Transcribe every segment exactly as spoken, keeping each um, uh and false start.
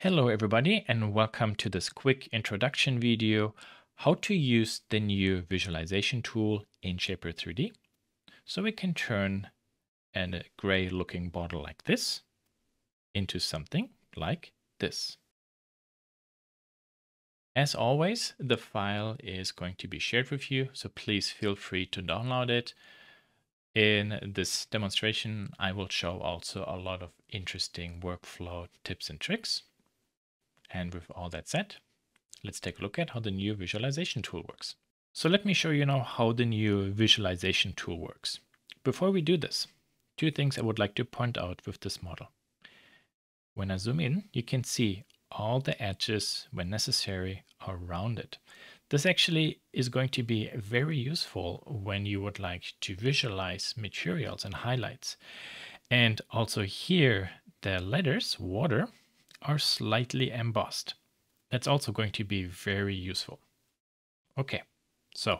Hello everybody and welcome to this quick introduction video, how to use the new visualization tool in Shapr three D. So we can turn a gray looking bottle like this into something like this. As always, the file is going to be shared with you, so please feel free to download it. In this demonstration, I will show also a lot of interesting workflow tips and tricks. And with all that said, let's take a look at how the new visualization tool works. So let me show you now how the new visualization tool works. Before we do this, two things I would like to point out with this model. When I zoom in, you can see all the edges, when necessary, around it. This actually is going to be very useful when you would like to visualize materials and highlights. And also here, the letters, water, are slightly embossed. That's also going to be very useful. Okay, so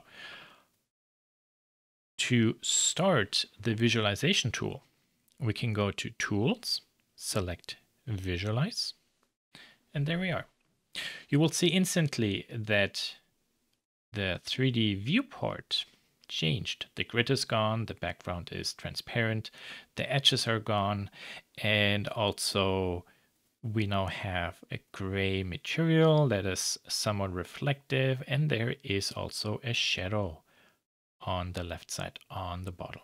to start the visualization tool, we can go to Tools, select Visualize, and there we are. You will see instantly that the three D viewport changed. The grid is gone, the background is transparent, the edges are gone, and also we now have a gray material that is somewhat reflective, and there is also a shadow on the left side on the bottle.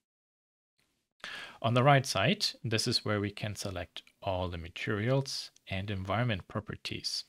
On the right side, this is where we can select all the materials and environment properties.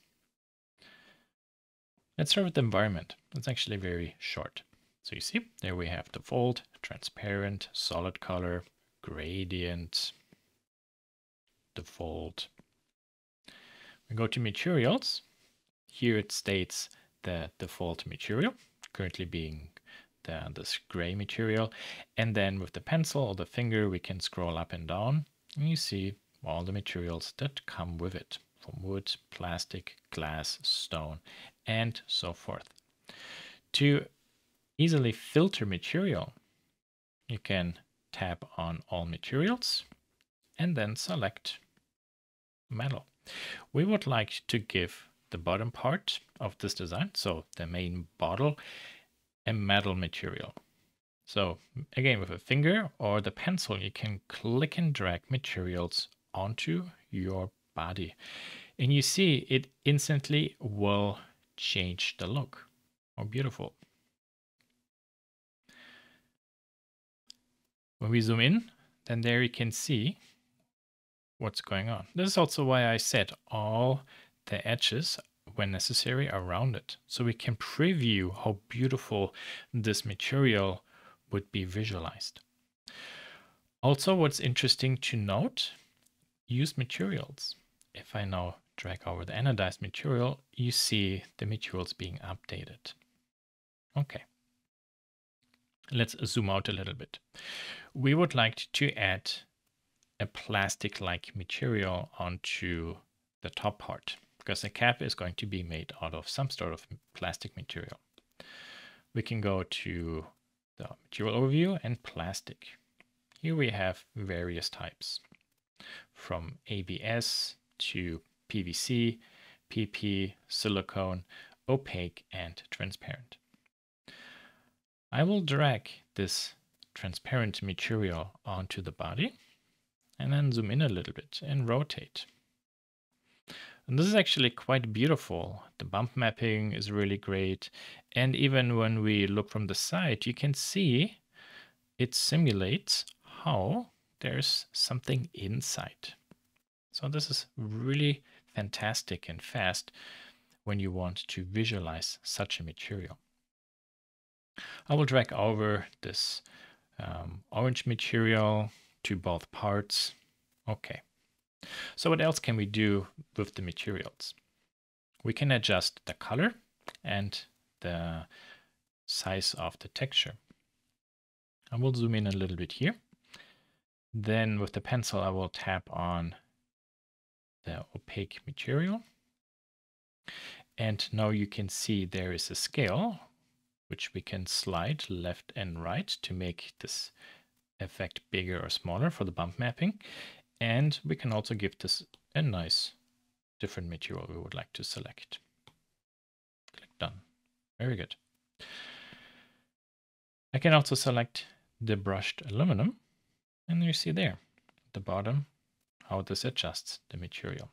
Let's start with the environment. It's actually very short. So you see, there we have default, transparent, solid color, gradient, default. We go to materials. Here it states the default material, currently being the, this gray material. And then with the pencil or the finger, we can scroll up and down. And you see all the materials that come with it, from wood, plastic, glass, stone, and so forth. To easily filter material, you can tap on all materials and then select metal. We would like to give the bottom part of this design, so the main bottle, a metal material. So again, with a finger or the pencil, you can click and drag materials onto your body. And you see it instantly will change the look. Oh, beautiful. When we zoom in, then there you can see what's going on. This is also why I set all the edges when necessary around it, so we can preview how beautiful this material would be visualized. Also, what's interesting to note, use materials. If I now drag over the anodized material, you see the materials being updated. Okay. Let's zoom out a little bit. We would like to add a plastic-like material onto the top part, because the cap is going to be made out of some sort of plastic material. We can go to the material overview and plastic. Here we have various types, from A B S to P V C, P P, silicone, opaque, and transparent. I will drag this transparent material onto the body and then zoom in a little bit and rotate. And this is actually quite beautiful. The bump mapping is really great. And even when we look from the side, you can see it simulates how there's something inside. So this is really fantastic and fast when you want to visualize such a material. I will drag over this um, orange material to both parts. Okay. So what else can we do with the materials? We can adjust the color and the size of the texture. I will zoom in a little bit here. Then with the pencil, I will tap on the opaque material. And now you can see there is a scale, which we can slide left and right to make this effect bigger or smaller for the bump mapping. And we can also give this a nice different material we would like to select. Click done. Very good. I can also select the brushed aluminum, and you see there at the bottom how this adjusts the material.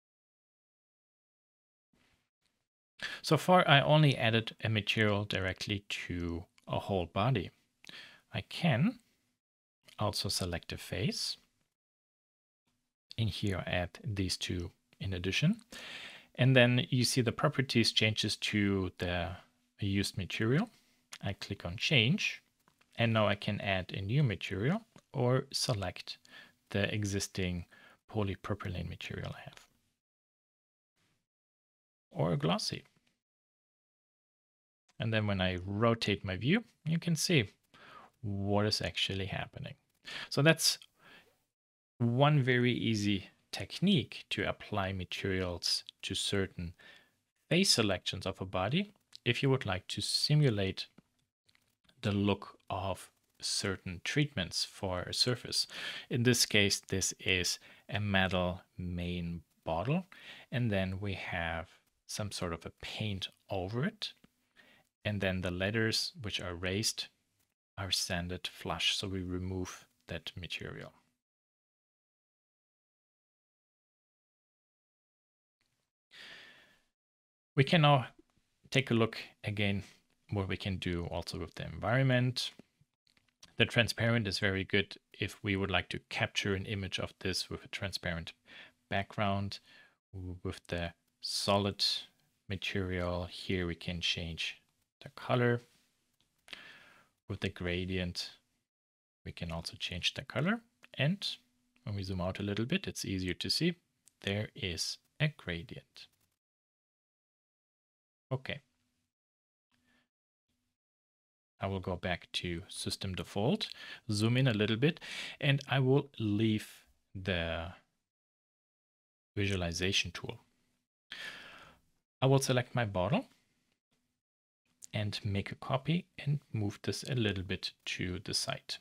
So far, I only added a material directly to a whole body. I can also select a face. In here, I add these two in addition. And then you see the properties changes to the used material. I click on change, and now I can add a new material or select the existing polypropylene material I have. Or glossy. And then when I rotate my view, you can see what is actually happening. So that's one very easy technique to apply materials to certain face selections of a body if you would like to simulate the look of certain treatments for a surface. In this case, this is a metal main bottle, and then we have some sort of a paint over it, and then the letters which are raised are sanded flush, so we remove that material. We can now take a look again what we can do also with the environment. The transparent is very good if we would like to capture an image of this with a transparent background. With the solid material here, we can change the color. With the gradient, we can also change the color. And when we zoom out a little bit, it's easier to see. There is a gradient. Okay. I will go back to system default, zoom in a little bit, and I will leave the visualization tool. I will select my bottle and make a copy and move this a little bit to the side.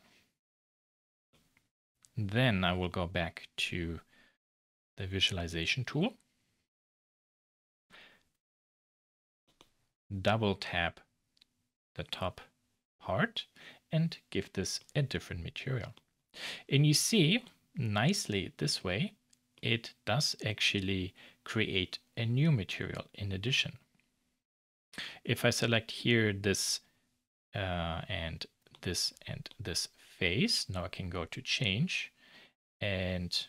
Then I will go back to the visualization tool, double tap the top part and give this a different material. And you see nicely this way, it does actually create a new material in addition. If I select here this uh, and this and this face, now I can go to change and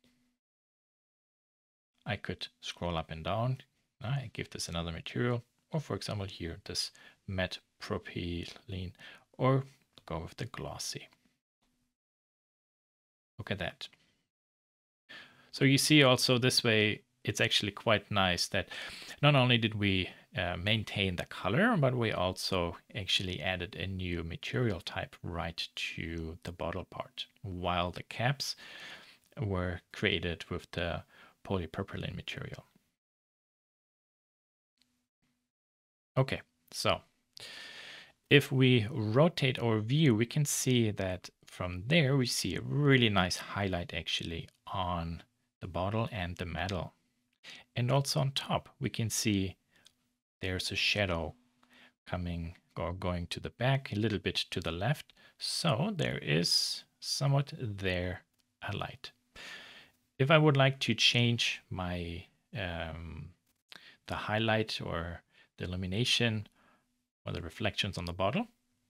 I could scroll up and down. I give this another material, or for example here, this matte propylene, or go with the glossy. Look at that. So you see also this way, it's actually quite nice that not only did we uh, maintain the color, but we also actually added a new material type right to the bottle part, while the caps were created with the polypropylene material. Okay, so if we rotate our view, we can see that from there we see a really nice highlight actually on the bottle and the metal. And also on top, we can see there's a shadow coming or going to the back, a little bit to the left. So there is somewhat there a light. If I would like to change my um, the highlight or the illumination or the reflections on the bottle,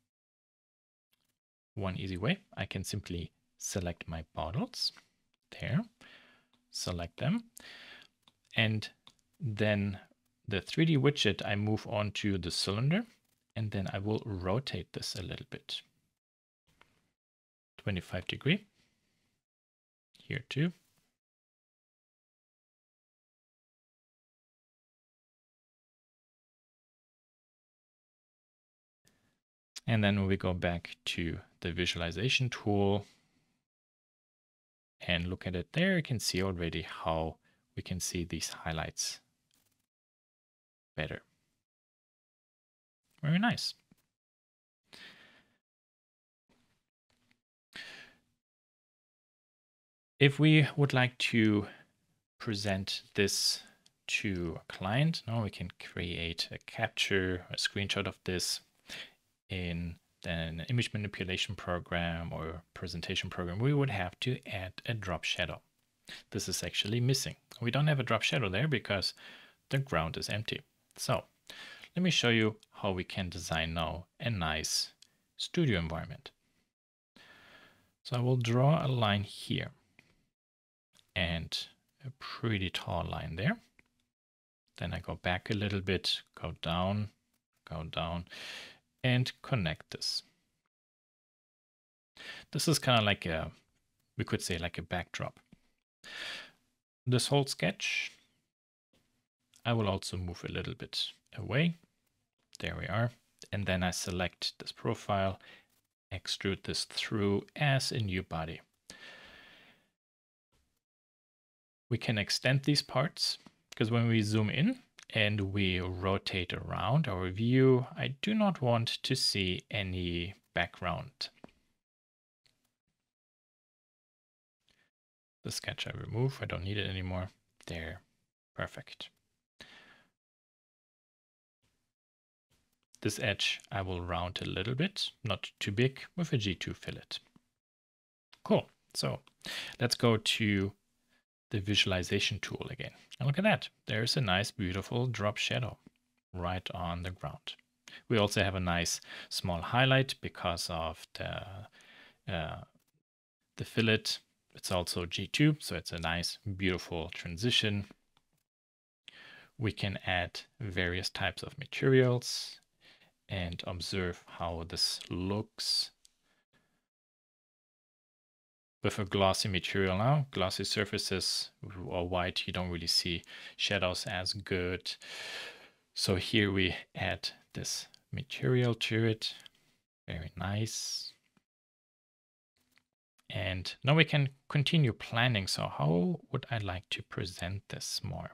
one easy way, I can simply select my bottles there, select them, and then the three D widget, I move on to the cylinder, and then I will rotate this a little bit. twenty-five degree. Here too. And then we go back to the visualization tool and look at it there, you can see already how we can see these highlights better. Very nice. If we would like to present this to a client, now we can create a capture, a screenshot of this in an image manipulation program or presentation program. We would have to add a drop shadow. This is actually missing. We don't have a drop shadow there because the ground is empty. So let me show you how we can design now a nice studio environment. So I will draw a line here and a pretty tall line there. Then I go back a little bit, go down, go down, and connect this. This is kind of like a, we could say like a backdrop. This whole sketch, I will also move a little bit away. There we are. And then I select this profile, extrude this through as a new body. We can extend these parts because when we zoom in and we rotate around our view, I do not want to see any background. The sketch I remove, I don't need it anymore. There, perfect. This edge I will round a little bit, not too big, with a G two fillet. Cool, so let's go to the visualization tool again. And look at that, there's a nice beautiful drop shadow right on the ground. We also have a nice small highlight because of the, uh, the fillet. It's also G two, so it's a nice beautiful transition. We can add various types of materials and observe how this looks. With a glossy material now, glossy surfaces or white, you don't really see shadows as good. So here we add this material to it. Very nice. And now we can continue planning. So how would I like to present this more?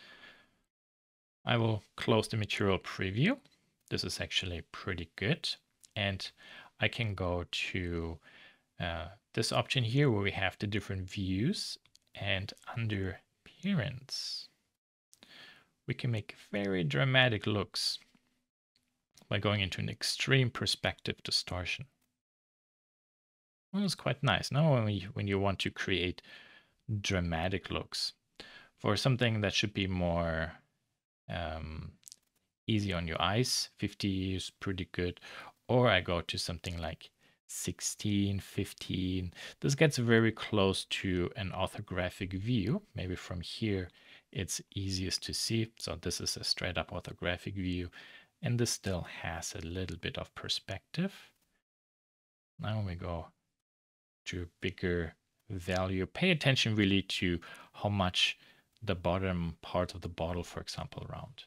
I will close the material preview. This is actually pretty good. And I can go to uh, this option here where we have the different views, and under appearance, we can make very dramatic looks by going into an extreme perspective distortion. Well, it's quite nice. Now when, we, when you want to create dramatic looks for something that should be more um, easy on your eyes, fifty is pretty good. Or I go to something like sixteen, fifteen. This gets very close to an orthographic view. Maybe from here it's easiest to see. So this is a straight up orthographic view, and this still has a little bit of perspective. Now we go to a bigger value. Pay attention really to how much the bottom part of the bottle, for example, round.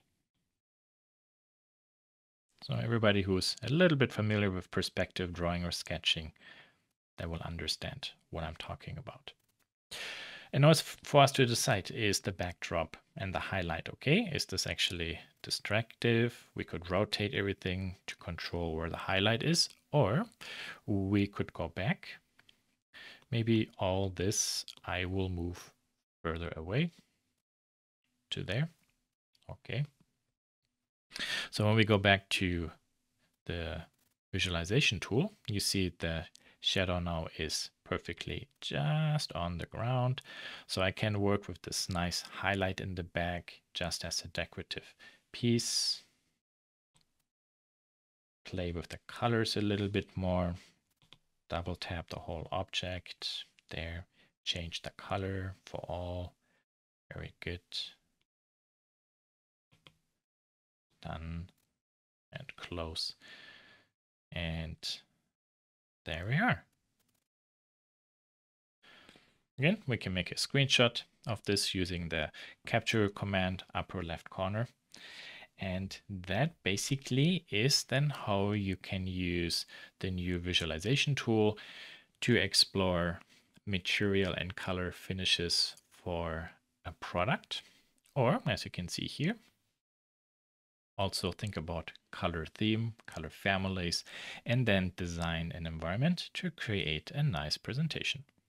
So everybody who's a little bit familiar with perspective drawing or sketching, they will understand what I'm talking about. And now it's for us to decide, is the backdrop and the highlight okay? Is this actually distractive? We could rotate everything to control where the highlight is, or we could go back. Maybe all this I will move further away to there. Okay. So when we go back to the visualization tool, you see the shadow now is perfectly just on the ground. So I can work with this nice highlight in the back just as a decorative piece. Play with the colors a little bit more. Double tap the whole object there. Change the color for all. Very good. Done. And close. And there we are. Again, we can make a screenshot of this using the capture command upper left corner. And that basically is then how you can use the new visualization tool to explore material and color finishes for a product. Or, as you can see here, also think about color theme, color families, and then design an environment to create a nice presentation.